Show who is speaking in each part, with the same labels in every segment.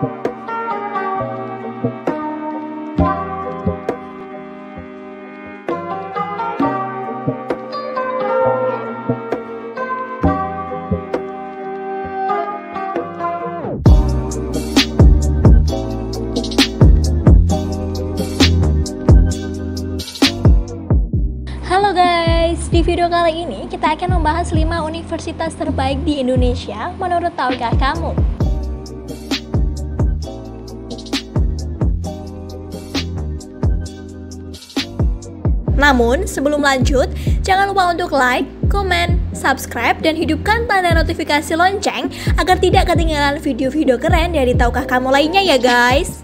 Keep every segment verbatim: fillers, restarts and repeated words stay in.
Speaker 1: Halo guys, di video kali ini kita akan membahas lima universitas terbaik di Indonesia menurut tahukah kamu? Namun, sebelum lanjut, jangan lupa untuk like, komen, subscribe, dan hidupkan tanda notifikasi lonceng agar tidak ketinggalan video-video keren dari tahukah kamu lainnya ya guys.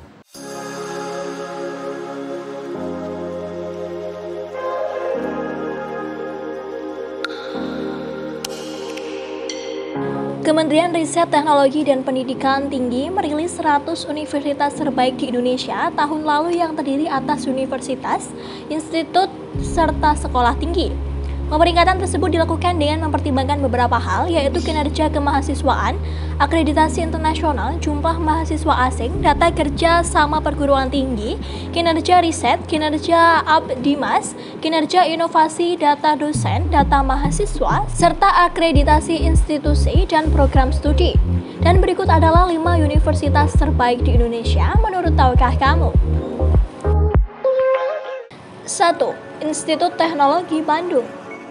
Speaker 1: Kementerian Riset Teknologi dan Pendidikan Tinggi merilis seratus universitas terbaik di Indonesia tahun lalu yang terdiri atas universitas, institut, serta sekolah tinggi. Pemeringkatan tersebut dilakukan dengan mempertimbangkan beberapa hal, yaitu kinerja kemahasiswaan, akreditasi internasional, jumlah mahasiswa asing, data kerja sama perguruan tinggi, kinerja riset, kinerja abdimas, kinerja inovasi data dosen, data mahasiswa, serta akreditasi institusi dan program studi. Dan berikut adalah lima universitas terbaik di Indonesia menurut tahukah kamu? satu. Institut Teknologi Bandung.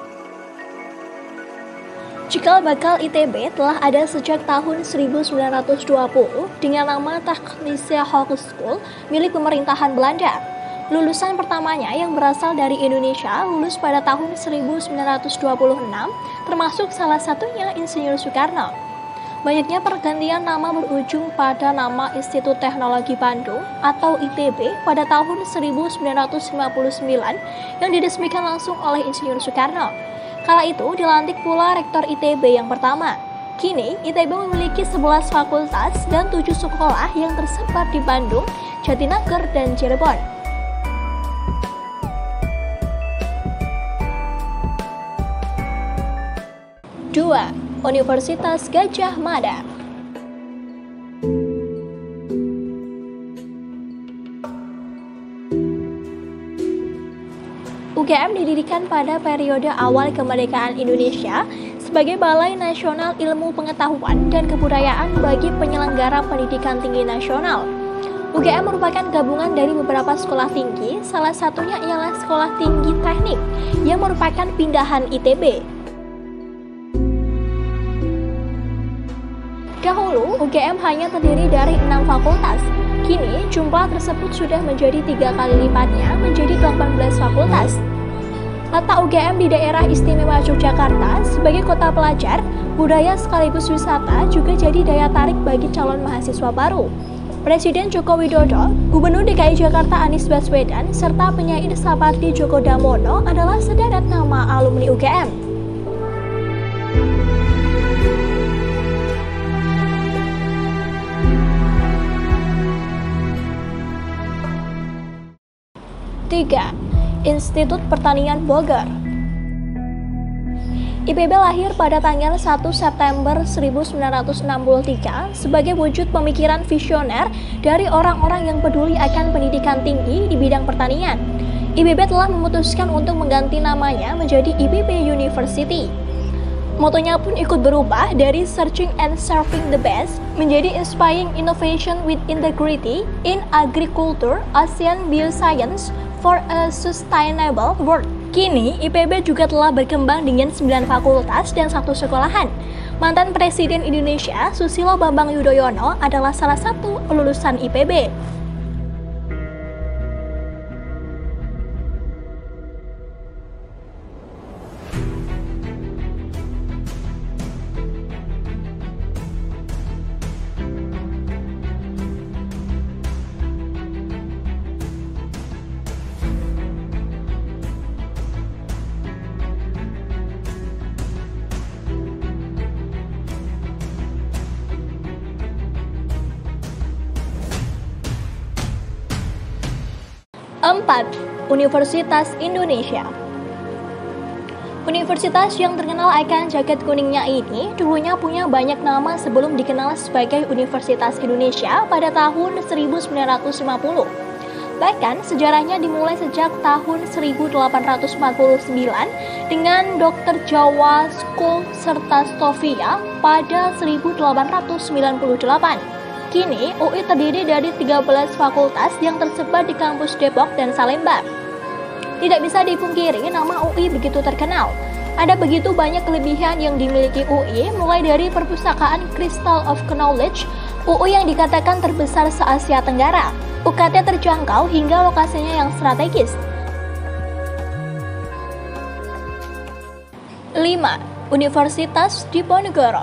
Speaker 1: Cikal bakal I T B telah ada sejak tahun seribu sembilan ratus dua puluh dengan nama Technische Hogeschool milik pemerintahan Belanda. Lulusan pertamanya yang berasal dari Indonesia lulus pada tahun seribu sembilan ratus dua puluh enam, termasuk salah satunya Insinyur Soekarno. Banyaknya pergantian nama berujung pada nama Institut Teknologi Bandung atau I T B pada tahun seribu sembilan ratus lima puluh sembilan yang diresmikan langsung oleh Insinyur Soekarno. Kala itu dilantik pula rektor I T B yang pertama. Kini I T B memiliki sebelas fakultas dan tujuh sekolah yang tersebar di Bandung, Jatinangor, dan Cirebon. dua. Universitas Gadjah Mada. U G M didirikan pada periode awal kemerdekaan Indonesia sebagai Balai Nasional Ilmu Pengetahuan dan Kebudayaan bagi penyelenggara pendidikan tinggi nasional. U G M merupakan gabungan dari beberapa sekolah tinggi, salah satunya ialah Sekolah Tinggi Teknik yang merupakan pindahan I T B. Dahulu, U G M hanya terdiri dari enam fakultas. Kini, jumlah tersebut sudah menjadi tiga kali lipatnya, menjadi delapan belas fakultas. Letak U G M di daerah istimewa Yogyakarta sebagai kota pelajar, budaya sekaligus wisata juga jadi daya tarik bagi calon mahasiswa baru. Presiden Joko Widodo, Gubernur D K I Jakarta Anies Baswedan, serta penyair Sapardi Djoko Damono adalah sederet nama alumni U G M. tiga. Institut Pertanian Bogor. I P B lahir pada tanggal satu September seribu sembilan ratus enam puluh tiga sebagai wujud pemikiran visioner dari orang-orang yang peduli akan pendidikan tinggi di bidang pertanian. I P B telah memutuskan untuk mengganti namanya menjadi I P B University. Motonya pun ikut berubah dari Searching and Serving the Best menjadi Inspiring Innovation with Integrity in Agriculture, ASEAN Bioscience for a Sustainable World. Kini, I P B juga telah berkembang dengan sembilan fakultas dan satu sekolahan. Mantan Presiden Indonesia, Susilo Bambang Yudhoyono, adalah salah satu lulusan I P B. empat. Universitas Indonesia. Universitas yang terkenal akan jaket kuningnya ini dulunya punya banyak nama sebelum dikenal sebagai Universitas Indonesia pada tahun seribu sembilan ratus lima puluh. Bahkan sejarahnya dimulai sejak tahun seribu delapan ratus empat puluh sembilan dengan dokter Jawa School serta Stovia pada seribu delapan ratus sembilan puluh delapan. Kini U I terdiri dari tiga belas fakultas yang tersebar di kampus Depok dan Salemba. Tidak bisa dipungkiri nama U I begitu terkenal. Ada begitu banyak kelebihan yang dimiliki U I, mulai dari perpustakaan Crystal of Knowledge, U I yang dikatakan terbesar se-Asia Tenggara, U K T terjangkau hingga lokasinya yang strategis. lima. Universitas Diponegoro.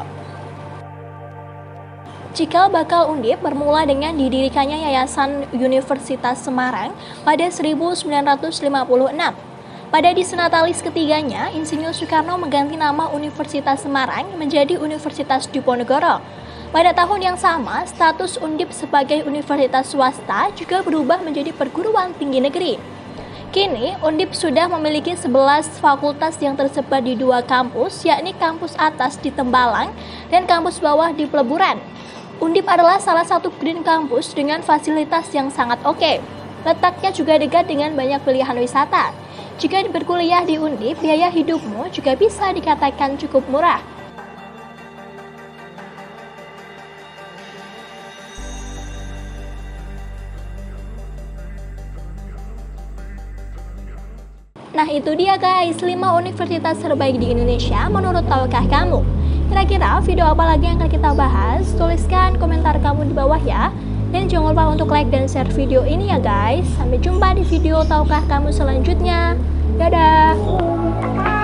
Speaker 1: Cikal bakal Undip bermula dengan didirikannya Yayasan Universitas Semarang pada seribu sembilan ratus lima puluh enam. Pada edisi natalis ketiganya, Insinyur Soekarno mengganti nama Universitas Semarang menjadi Universitas Diponegoro. Pada tahun yang sama, status Undip sebagai universitas swasta juga berubah menjadi perguruan tinggi negeri. Kini, Undip sudah memiliki sebelas fakultas yang tersebar di dua kampus, yakni kampus atas di Tembalang dan kampus bawah di Peleburan. Undip adalah salah satu green campus dengan fasilitas yang sangat oke. Letaknya juga dekat dengan banyak pilihan wisata. Jika berkuliah di Undip, biaya hidupmu juga bisa dikatakan cukup murah. Nah itu dia guys, lima universitas terbaik di Indonesia menurut tahukah kamu? Kira-kira video apa lagi yang akan kita bahas? Tuliskan komentar kamu di bawah ya. Dan jangan lupa untuk like dan share video ini ya guys. Sampai jumpa di video tahukah kamu selanjutnya. Dadah!